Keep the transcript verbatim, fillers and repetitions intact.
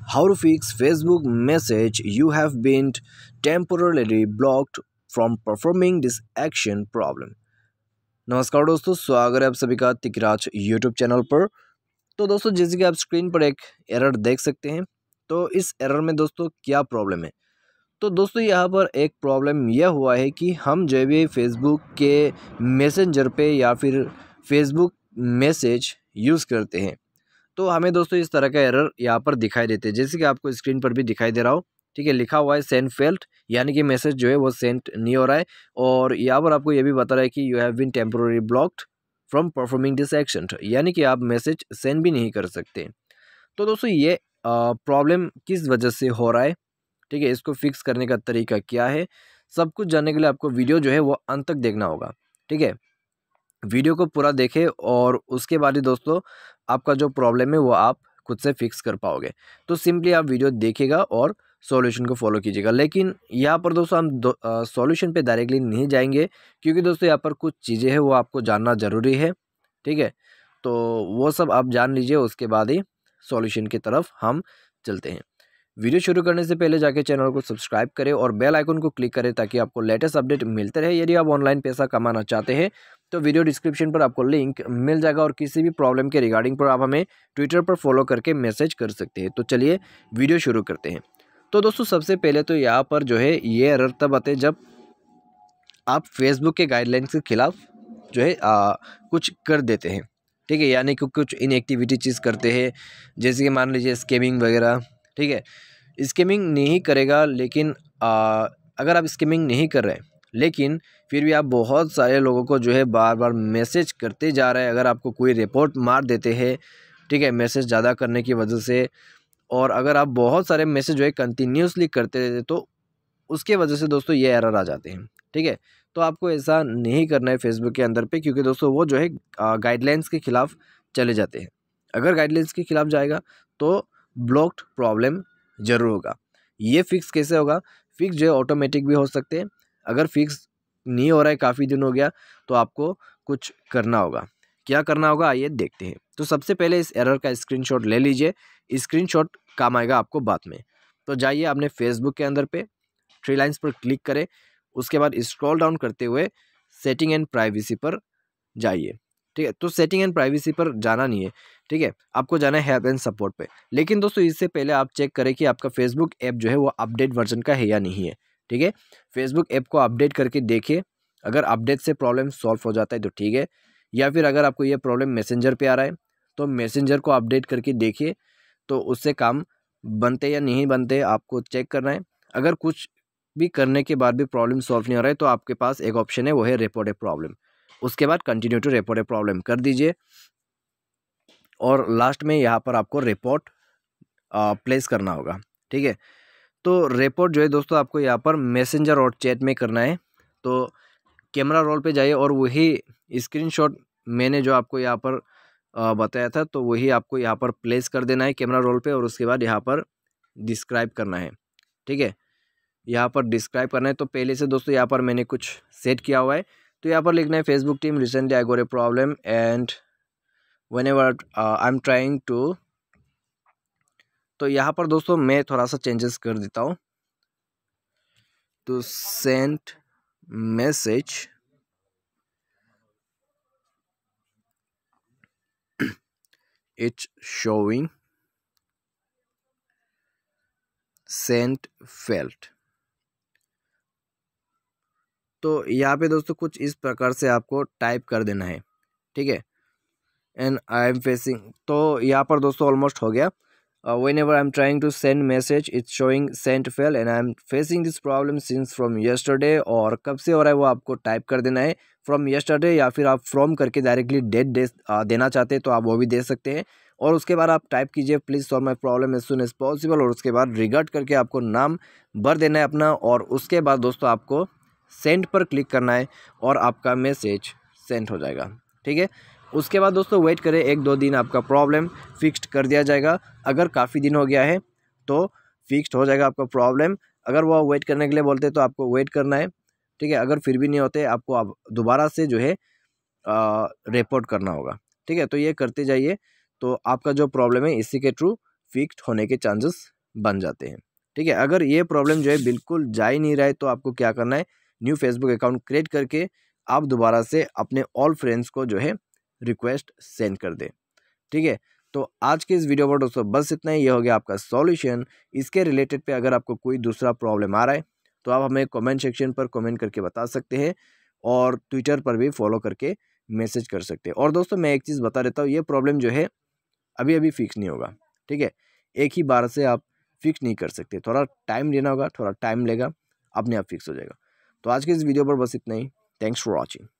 How to fix Facebook message you have been temporarily blocked from performing this action problem। नमस्कार दोस्तों, स्वागत है आप सभी का तिकराज यूट्यूब चैनल पर। तो दोस्तों, जैसे कि आप स्क्रीन पर एक एरर देख सकते हैं, तो इस एरर में दोस्तों क्या प्रॉब्लम है। तो दोस्तों यहाँ पर एक प्रॉब्लम यह हुआ है कि हम जब भी फेसबुक के मैसेंजर पे या फिर फेसबुक मैसेज यूज़ करते हैं तो हमें दोस्तों इस तरह का एरर यहाँ पर दिखाई देते हैं, जैसे कि आपको स्क्रीन पर भी दिखाई दे रहा हो। ठीक है, लिखा हुआ है सेंड फेल्ड, यानी कि मैसेज जो है वो सेंड नहीं हो रहा है। और यहाँ पर आपको ये भी बता रहा है कि you have been temporary blocked from performing this action, यानी कि आप मैसेज सेंड भी नहीं कर सकते। तो दोस्तों ये प्रॉब्लम किस वजह से हो रहा है, ठीक है, इसको फिक्स करने का तरीका क्या है, सब कुछ जानने के लिए आपको वीडियो जो है वो अंत तक देखना होगा। ठीक है, वीडियो को पूरा देखें और उसके बाद ही दोस्तों आपका जो प्रॉब्लम है वो आप खुद से फिक्स कर पाओगे। तो सिंपली आप वीडियो देखिएगा और सॉल्यूशन को फॉलो कीजिएगा। लेकिन यहाँ पर दोस्तों हम सॉल्यूशन पे डायरेक्टली नहीं जाएंगे, क्योंकि दोस्तों यहाँ पर कुछ चीज़ें हैं वो आपको जानना ज़रूरी है। ठीक है, तो वो सब आप जान लीजिए, उसके बाद ही सॉल्यूशन की तरफ हम चलते हैं। वीडियो शुरू करने से पहले जाके चैनल को सब्सक्राइब करें और बेल आइकन को क्लिक करें ताकि आपको लेटेस्ट अपडेट मिलते रहे। यदि आप ऑनलाइन पैसा कमाना चाहते हैं तो वीडियो डिस्क्रिप्शन पर आपको लिंक मिल जाएगा और किसी भी प्रॉब्लम के रिगार्डिंग पर आप हमें ट्विटर पर फॉलो करके मैसेज कर सकते हैं। तो चलिए वीडियो शुरू करते हैं। तो दोस्तों सबसे पहले तो यहाँ पर जो है ये एरर तब आते हैं जब आप फेसबुक के गाइडलाइंस के खिलाफ जो है आ, कुछ कर देते हैं। ठीक है, यानी कि कुछ इनएक्टिविटी चीज़ करते हैं, जैसे कि मान लीजिए स्कैमिंग वगैरह। ठीक है, स्कैमिंग नहीं करेगा, लेकिन आ, अगर आप स्कैमिंग नहीं कर रहे लेकिन फिर भी आप बहुत सारे लोगों को जो है बार बार मैसेज करते जा रहे हैं, अगर आपको कोई रिपोर्ट मार देते हैं, ठीक है, मैसेज ज़्यादा करने की वजह से, और अगर आप बहुत सारे मैसेज जो है कंटिन्यूसली करते रहते तो उसके वजह से दोस्तों ये एरर आ जाते हैं। ठीक है, तो आपको ऐसा नहीं करना है फेसबुक के अंदर पे, क्योंकि दोस्तों वो जो है गाइडलाइंस के खिलाफ चले जाते हैं। अगर गाइडलाइंस के खिलाफ जाएगा तो ब्लॉक्ड प्रॉब्लम ज़रूर होगा। ये फिक्स कैसे होगा? फिक्स जो है ऑटोमेटिक भी हो सकते हैं। अगर फिक्स नहीं हो रहा है, काफ़ी दिन हो गया, तो आपको कुछ करना होगा। क्या करना होगा आइए देखते हैं। तो सबसे पहले इस एरर का स्क्रीनशॉट ले लीजिए। स्क्रीनशॉट काम आएगा आपको बाद में। तो जाइए आपने फेसबुक के अंदर पे थ्री लाइन्स पर क्लिक करें, उसके बाद स्क्रॉल डाउन करते हुए सेटिंग एंड प्राइवेसी पर जाइए। ठीक है, तो सेटिंग एंड प्राइवेसी पर जाना नहीं है, ठीक है, आपको जाना है हेल्प एंड सपोर्ट पे। लेकिन दोस्तों इससे पहले आप चेक करें कि आपका फेसबुक ऐप जो है वो अपडेट वर्जन का है या नहीं है। ठीक है, फेसबुक ऐप को अपडेट करके देखिए, अगर अपडेट से प्रॉब्लम सॉल्व हो जाता है तो ठीक है, या फिर अगर आपको ये प्रॉब्लम मैसेंजर पे आ रहा है तो मैसेंजर को अपडेट करके देखिए, तो उससे काम बनते या नहीं बनते आपको चेक करना है। अगर कुछ भी करने के बाद भी प्रॉब्लम सॉल्व नहीं हो रहा है तो आपके पास एक ऑप्शन है, वो है रिपोर्ट ए प्रॉब्लम। उसके बाद continue to report a problem कर दीजिए और लास्ट में यहाँ पर आपको रिपोर्ट प्लेस करना होगा। ठीक है, तो रिपोर्ट जो है दोस्तों आपको यहाँ पर मैसेंजर और चैट में करना है। तो कैमरा रोल पे जाइए और वही स्क्रीनशॉट मैंने जो आपको यहाँ पर बताया था तो वही आपको यहाँ पर प्लेस कर देना है कैमरा रोल पे, और उसके बाद यहाँ पर डिस्क्राइब करना है। ठीक है, यहाँ पर डिस्क्राइब करना है। तो पहले से दोस्तों यहाँ पर मैंने कुछ सेट किया हुआ है, तो यहाँ पर लिखना है Facebook team recently I got a problem and whenever I am trying to. तो यहाँ पर दोस्तों मैं थोड़ा सा चेंजेस कर देता हूँ। तो send message it's showing send failed. तो यहाँ पे दोस्तों कुछ इस प्रकार से आपको टाइप कर देना है। ठीक है, एंड आई एम फेसिंग, तो यहाँ पर दोस्तों ऑलमोस्ट हो गया। Whenever I am trying to send message it's showing send fail and I am facing this problem since from yesterday, और कब से हो रहा है वो आपको टाइप कर देना है, फ्रॉम येस्टरडे, या फिर आप फ्रॉम करके डायरेक्टली डेट दे देना चाहते हैं तो आप वो भी दे सकते हैं। और उसके बाद आप टाइप कीजिए please solve my problem as soon as possible, और उसके बाद रिगार्ड करके आपको नाम भर देना है अपना, और उसके बाद दोस्तों आपको सेंड पर क्लिक करना है और आपका मैसेज सेंड हो जाएगा। ठीक है, उसके बाद दोस्तों वेट करें, एक दो दिन आपका प्रॉब्लम फिक्स्ड कर दिया जाएगा। अगर काफ़ी दिन हो गया है तो फिक्स्ड हो जाएगा आपका प्रॉब्लम। अगर वो वेट करने के लिए बोलते हैं तो आपको वेट करना है। ठीक है, अगर फिर भी नहीं होते आपको अब दोबारा से जो है रिपोर्ट करना होगा। ठीक है, तो ये करते जाइए, तो आपका जो प्रॉब्लम है इसी के थ्रू फिक्स्ड होने के चांसेस बन जाते हैं। ठीक है, अगर ये प्रॉब्लम जो है बिल्कुल जा ही नहीं रहा है तो आपको क्या करना है, न्यू फेसबुक अकाउंट क्रिएट करके आप दोबारा से अपने ऑल फ्रेंड्स को जो है रिक्वेस्ट सेंड कर दें। ठीक है, तो आज के इस वीडियो पर दोस्तों बस इतना ही। ये हो गया आपका सॉल्यूशन। इसके रिलेटेड पे अगर आपको कोई दूसरा प्रॉब्लम आ रहा है तो आप हमें कमेंट सेक्शन पर कमेंट करके बता सकते हैं और ट्विटर पर भी फॉलो करके मैसेज कर सकते हैं। और दोस्तों मैं एक चीज़ बता देता हूँ, ये प्रॉब्लम जो है अभी अभी फिक्स नहीं होगा। ठीक है, एक ही बार से आप फिक्स नहीं कर सकते, थोड़ा टाइम लेना होगा, थोड़ा टाइम लेगा, अपने आप फिक्स हो जाएगा। तो आज के इस वीडियो पर बस इतना ही। Thanks for watching.